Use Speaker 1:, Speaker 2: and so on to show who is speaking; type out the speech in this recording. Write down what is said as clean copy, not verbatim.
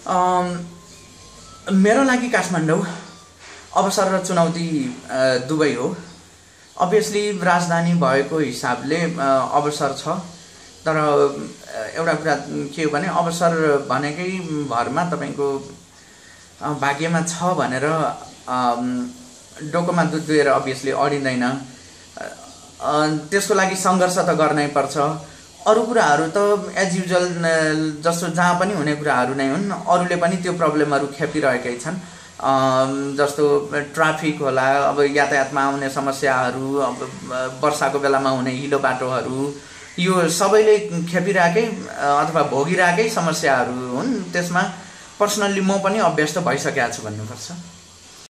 Speaker 1: मेरो लागि काठमाडौँ अवसर र चुनौती दुवै हो। अभियसली राजधानी भएको हिसाबले अवसर छ, तर एउटा कुरा के हो भने अवसर भनेकै भरमा तपाईको भाग्यमा छ भनेर डोकोमा दुध दुहेर अभियसली अडिँदैन। त्यसको लागि सङ्घर्ष त गर्नै पर्छ। अरू कुराहरू त एज युजुअल जस्तो जहाँ पनि हुने कुराहरू नै हुन्। अरूले पनि त्यो प्रब्लमहरू खेपिरहेकै छन्, जस्तो ट्राफिक होला, अब यातायातमा आउने समस्याहरू, अब वर्षाको बेलामा हुने हिलो बाटोहरू, यो सबैले खेपिरहेकै अथवा भोगिरहेकै समस्याहरू हुन्। त्यसमा पर्सनल्ली म पनि अभ्यस्त भइसकेको छु भन्नुपर्छ।